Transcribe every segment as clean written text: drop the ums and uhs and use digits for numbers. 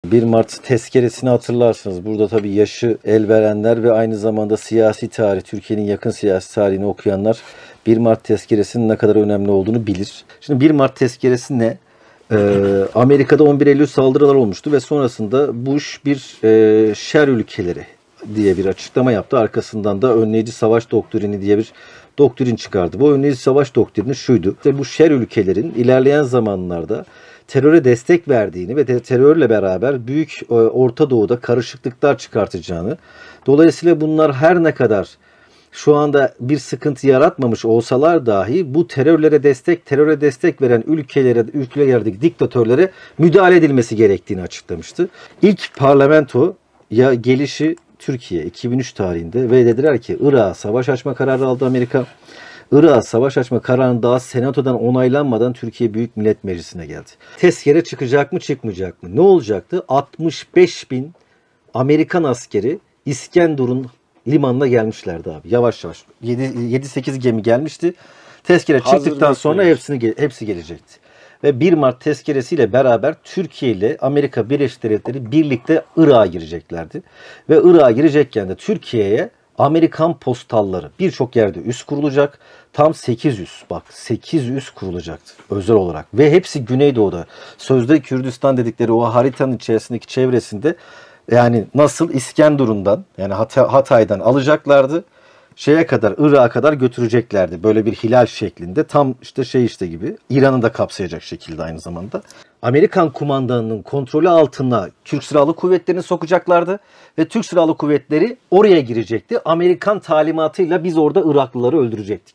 1 Mart tezkeresini hatırlarsınız. Burada tabii yaşı el verenler ve aynı zamanda siyasi tarih, Türkiye'nin yakın siyasi tarihini okuyanlar 1 Mart tezkeresinin ne kadar önemli olduğunu bilir. Şimdi 1 Mart tezkeresi ne? Amerika'da 11 Eylül saldırılar olmuştu ve sonrasında Bush bir şer ülkeleri diye bir açıklama yaptı. Arkasından da önleyici savaş doktrini diye bir doktrin çıkardı. Bu önleyici savaş doktrini şuydu. İşte bu şer ülkelerin ilerleyen zamanlarda teröre destek verdiğini ve terörle beraber büyük Orta Doğu'da karışıklıklar çıkartacağını, dolayısıyla bunlar her ne kadar şu anda bir sıkıntı yaratmamış olsalar dahi bu teröre destek veren ülkelerdeki diktatörlere müdahale edilmesi gerektiğini açıklamıştı. İlk parlamento gelişi Türkiye 2003 tarihinde ve dediler ki Irak'a savaş açma kararı aldı Amerika. Irak'a savaş açma kararının daha senatodan onaylanmadan Türkiye Büyük Millet Meclisi'ne geldi. Tezkere çıkacak mı çıkmayacak mı? Ne olacaktı? 65 bin Amerikan askeri İskenderun limanına gelmişlerdi abi. Yavaş yavaş. 7-8 gemi gelmişti. Tezkere çıktıktan sonra hepsi gelecekti. Ve 1 Mart tezkeresiyle beraber Türkiye ile Amerika Birleşik Devletleri birlikte Irak'a gireceklerdi. Ve Irak'a girecekken de Türkiye'ye Amerikan postalları birçok yerde üs kurulacak. Tam 800 800 kurulacaktı özel olarak. Ve hepsi Güneydoğu'da. Sözde Kürdistan dedikleri o haritanın içerisindeki çevresinde yani nasıl İskenderun'dan yani Hatay'dan alacaklardı. Şeye kadar Irak'a kadar götüreceklerdi. Böyle bir hilal şeklinde tam işte gibi İran'ı da kapsayacak şekilde aynı zamanda. Amerikan kumandanının kontrolü altına Türk Silahlı Kuvvetleri'ni sokacaklardı ve Türk Silahlı Kuvvetleri oraya girecekti. Amerikan talimatıyla biz orada Iraklıları öldürecektik.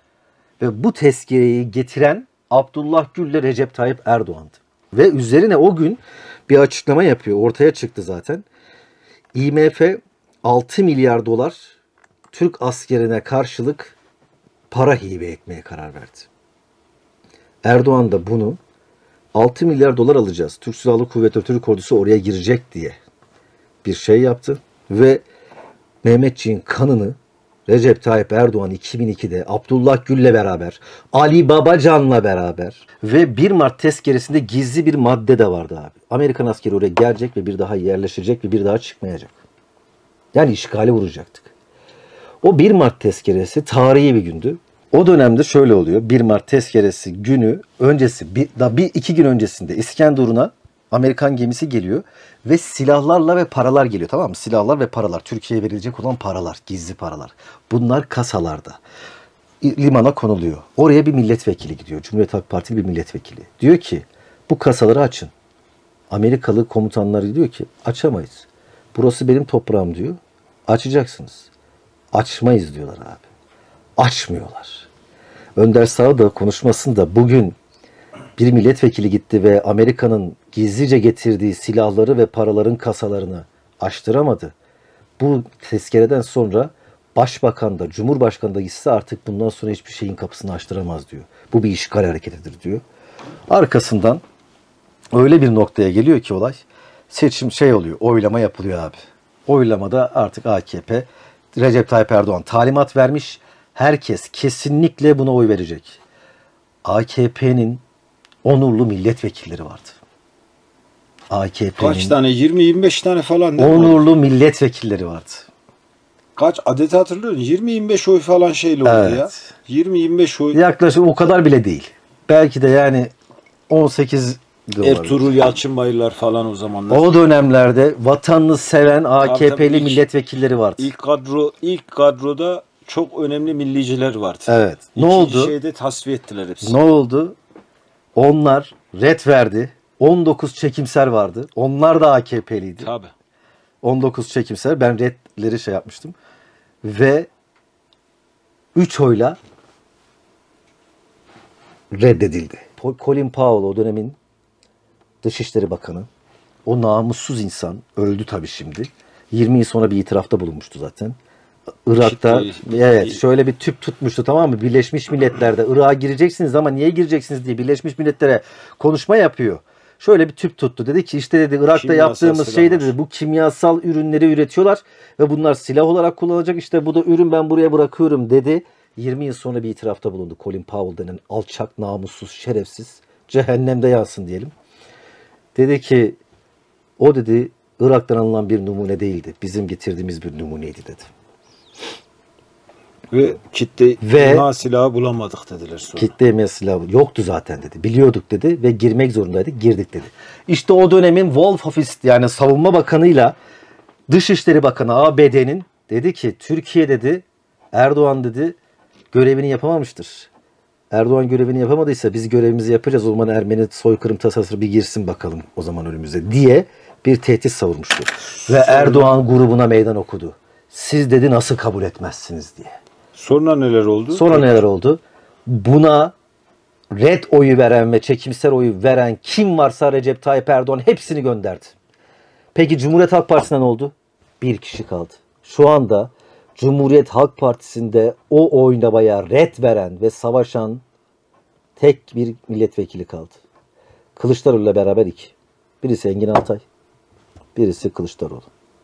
Ve bu tezkereyi getiren Abdullah Gül ile Recep Tayyip Erdoğan'dı. Ve üzerine o gün bir açıklama yapıyor. Ortaya çıktı zaten. IMF 6 milyar dolar Türk askerine karşılık para hibe etmeye karar verdi. Erdoğan da bunu 6 milyar dolar alacağız. Türk Silahlı Kuvvetleri, Türk ordusu oraya girecek diye bir şey yaptı. Ve Mehmetçiğin kanını Recep Tayyip Erdoğan 2002'de Abdullah Gül'le beraber, Ali Babacan'la beraber ve 1 Mart tezkeresinde gizli bir madde de vardı abi. Amerikan askeri oraya gelecek ve bir daha yerleşecek ve bir daha çıkmayacak. Yani işgale vuracaktık. O 1 Mart tezkeresi tarihi bir gündü. O dönemde şöyle oluyor. 1 Mart tezkeresi günü öncesi, iki gün öncesinde İskenderun'a Amerikan gemisi geliyor ve silahlarla ve paralar geliyor, tamam mı? Silahlar ve paralar, Türkiye'ye verilecek olan paralar, gizli paralar. Bunlar kasalarda. Limana konuluyor. Oraya bir milletvekili gidiyor. Cumhuriyet Halk Partili bir milletvekili. Diyor ki bu kasaları açın. Amerikalı komutanlar diyor ki açamayız. Burası benim toprağım diyor. Açacaksınız. Açmayız diyorlar abi. Açmıyorlar. Önder Sağda konuşmasında bugün bir milletvekili gitti ve Amerika'nın gizlice getirdiği silahları ve paraların kasalarını açtıramadı. Bu tezkereden sonra Başbakan da Cumhurbaşkanı da gitse artık bundan sonra hiçbir şeyin kapısını açtıramaz diyor. Bu bir işgal hareketidir diyor. Arkasından öyle bir noktaya geliyor ki olay, seçim oluyor, oylama yapılıyor abi. Oylamada artık AKP, Recep Tayyip Erdoğan talimat vermiş. Herkes kesinlikle buna oy verecek. AKP'nin onurlu milletvekilleri vardı. AKP'nin kaç tane? 20-25 tane falan. Onurlu milletvekilleri vardı. Kaç adet hatırlıyorsun? 20-25 oy falan şeyle oldu evet. ya. 20-25 oy. Yaklaşık o kadar bile değil. Belki de yani 18 Ertuğrul Yalçınbayırlar falan o zamanlar. O dönemlerde vatanını seven AKP'li milletvekilleri vardı. İlk kadroda çok önemli milliciler vardı. Evet. Ne İkinci oldu? şeyde tasfiye ettiler hepsini. Ne oldu? Onlar ret verdi. 19 çekimser vardı. Onlar da AKP'liydi. Tabii. 19 çekimser. Ben retleri yapmıştım. Ve 3 oyla reddedildi. Colin Powell o dönemin Dışişleri Bakanı. O namussuz insan öldü tabii şimdi. 20 yıl sonra bir itirafta bulunmuştu zaten. Irak'ta şöyle bir tüp tutmuştu, tamam mı? Birleşmiş Milletler'de Irak'a gireceksiniz ama niye gireceksiniz diye Birleşmiş Milletler'e konuşma yapıyor. Şöyle bir tüp tuttu. Dedi ki işte dedi Irak'ta yaptığımız dedi bu kimyasal ürünleri üretiyorlar ve bunlar silah olarak kullanılacak. İşte bu da ürün, ben buraya bırakıyorum dedi. 20 yıl sonra bir itirafta bulundu. Colin Powell denen alçak, namussuz, şerefsiz. Cehennemde yansın diyelim. Dedi ki O dedi Irak'tan alınan bir numune değildi. Bizim getirdiğimiz bir numuneydi dedi. Ve kitle Ve- imha silahı bulamadık dediler sonra. Kitle emniyet silahı yoktu zaten dedi. Biliyorduk dedi ve girmek zorundaydık. Girdik dedi. İşte o dönemin Wolf Office yani Savunma Bakanı'yla Dışişleri Bakanı ABD'nin dedi ki Türkiye dedi Erdoğan dedi görevini yapamamıştır. Erdoğan görevini yapamadıysa biz görevimizi yapacağız. O zaman Ermeni soykırım tasası bir girsin bakalım o zaman önümüze diye bir tehdit savurmuştu. Ve Erdoğan grubuna meydan okudu. Siz dedi nasıl kabul etmezsiniz diye. Sonra neler oldu? Sonra neler oldu? Buna red oyu veren ve çekimser oyu veren kim varsa Recep Tayyip Erdoğan hepsini gönderdi. Peki Cumhuriyet Halk Partisi'nden ne oldu? Bir kişi kaldı. Şu anda Cumhuriyet Halk Partisi'nde o oynamaya red veren ve savaşan tek bir milletvekili kaldı. Kılıçdaroğlu'yla beraber iki. Birisi Engin Altay, birisi Kılıçdaroğlu.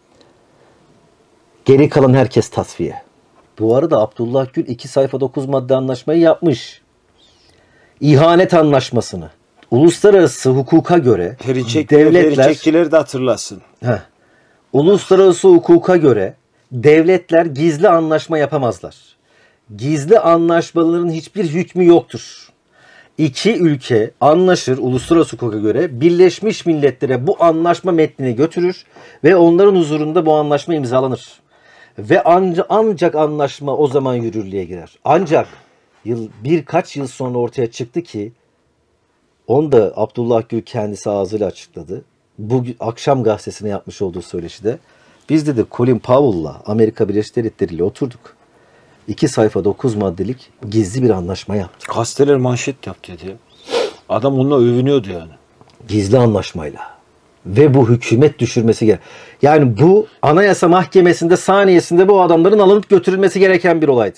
Geri kalan herkes tasfiye. Bu arada Abdullah Gül 2 sayfa 9 madde anlaşmayı yapmış. İhanet anlaşmasını. Uluslararası hukuka göre Feriçekçiler de hatırlasın. Uluslararası hukuka göre devletler gizli anlaşma yapamazlar. Gizli anlaşmaların hiçbir hükmü yoktur. İki ülke anlaşır uluslararası hukuka göre Birleşmiş Milletler'e bu anlaşma metnini götürür ve onların huzurunda bu anlaşma imzalanır. Ve ancak anlaşma o zaman yürürlüğe girer. Ancak birkaç yıl sonra ortaya çıktı ki onu da Abdullah Gül kendisi ağzıyla açıkladı. Bu akşam gazetesine yapmış olduğu söyleşide biz dedi Colin Powell'la Amerika Birleşik Devletleri ile oturduk. 2 sayfa 9 maddelik gizli bir anlaşma yaptık. Gazeteler manşet yaptı dedi. Adam onunla övünüyordu yani. Gizli anlaşmayla. Ve bu hükümet düşürmesi gerek. Yani bu Anayasa Mahkemesi'nde saniyesinde bu adamların alınıp götürülmesi gereken bir olaydı.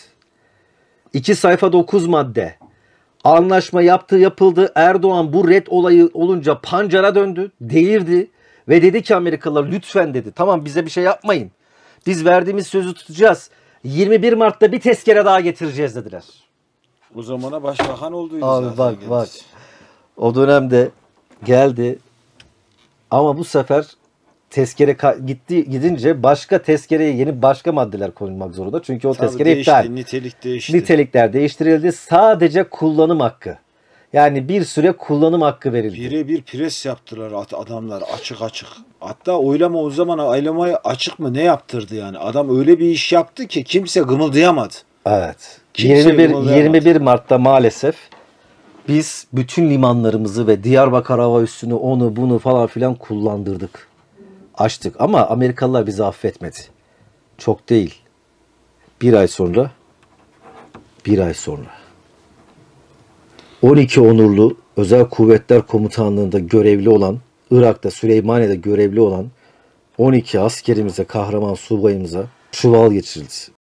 2 sayfa 9 madde. Anlaşma yapıldı. Erdoğan bu red olayı olunca pancara döndü. Delirdi. Ve dedi ki Amerikalılar lütfen dedi. Tamam bize bir şey yapmayın. Biz verdiğimiz sözü tutacağız. 21 Mart'ta bir tezkere daha getireceğiz dediler. O zamana başbakan oldu. Abi zaten bak kendisi. bak. O dönemde geldi. Ama bu sefer tezkere gidince başka tezkereye yeni başka maddeler konulmak zorunda. Çünkü o Tabii tezkere değişti, iptal. nitelik değişti. Nitelikler değiştirildi. Sadece kullanım hakkı. Yani bir süre kullanım hakkı verildi. Birebir pres yaptılar adamlar açık açık. Hatta oylama o zaman oylamayı açık mı ne yaptırdı yani. Adam öyle bir iş yaptı ki kimse gımıldayamadı. Evet. Kimse 21 Mart'ta maalesef biz bütün limanlarımızı ve Diyarbakır hava üssünü onu bunu falan filan kullandırdık. Açtık ama Amerikalılar bizi affetmedi. Çok değil. Bir ay sonra 12 onurlu Özel Kuvvetler Komutanlığı'nda görevli olan, Irak'ta Süleymaniye'de görevli olan 12 askerimize, kahraman subayımıza çuval geçirildi.